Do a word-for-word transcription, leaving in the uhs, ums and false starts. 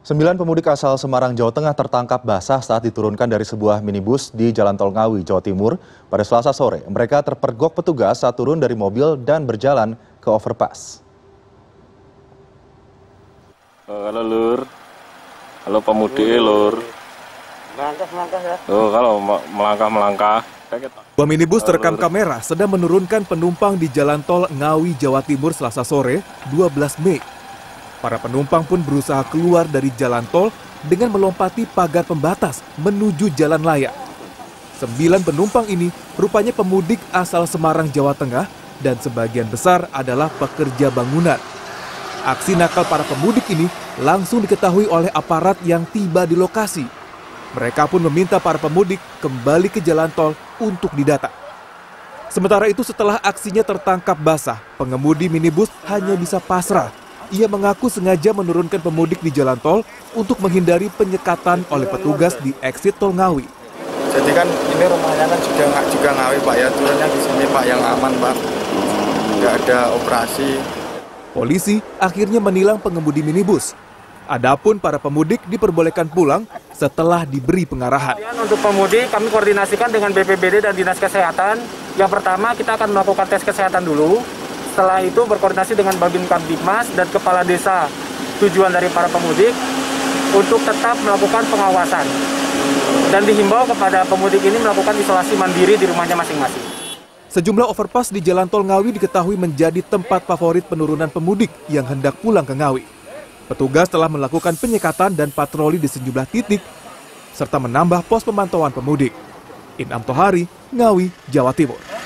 Sembilan pemudik asal Semarang, Jawa Tengah tertangkap basah saat diturunkan dari sebuah minibus di Jalan Tol Ngawi, Jawa Timur pada Selasa sore. Mereka terpergok petugas saat turun dari mobil dan berjalan ke overpass. Halo lur, halo pemudik lur. Melangkah-melangkah ya. Oh, kalau melangkah-melangkah. Sebuah minibus terekam kamera sedang menurunkan penumpang di Jalan Tol Ngawi, Jawa Timur Selasa sore, dua belas Mei. Para penumpang pun berusaha keluar dari jalan tol dengan melompati pagar pembatas menuju jalan layang. Sembilan penumpang ini rupanya pemudik asal Semarang, Jawa Tengah, dan sebagian besar adalah pekerja bangunan. Aksi nakal para pemudik ini langsung diketahui oleh aparat yang tiba di lokasi. Mereka pun meminta para pemudik kembali ke jalan tol untuk didata. Sementara itu, setelah aksinya tertangkap basah, pengemudi minibus hanya bisa pasrah. Ia mengaku sengaja menurunkan pemudik di jalan tol untuk menghindari penyekatan oleh petugas di exit tol Ngawi. Jadi kan ini rumahnya kan juga nggak juga Ngawi Pak ya, turunnya di sini Pak yang aman Pak, nggak ada operasi. Polisi akhirnya menilang pengemudi minibus. Adapun para pemudik diperbolehkan pulang setelah diberi pengarahan. Untuk pemudik kami koordinasikan dengan B P B D dan Dinas Kesehatan. Yang pertama kita akan melakukan tes kesehatan dulu. Setelah itu berkoordinasi dengan Babin Kamtibmas dan Kepala Desa tujuan dari para pemudik untuk tetap melakukan pengawasan. Dan dihimbau kepada pemudik ini melakukan isolasi mandiri di rumahnya masing-masing. Sejumlah overpass di Jalan Tol Ngawi diketahui menjadi tempat favorit penurunan pemudik yang hendak pulang ke Ngawi. Petugas telah melakukan penyekatan dan patroli di sejumlah titik, serta menambah pos pemantauan pemudik. Inam Tohari, Ngawi, Jawa Timur.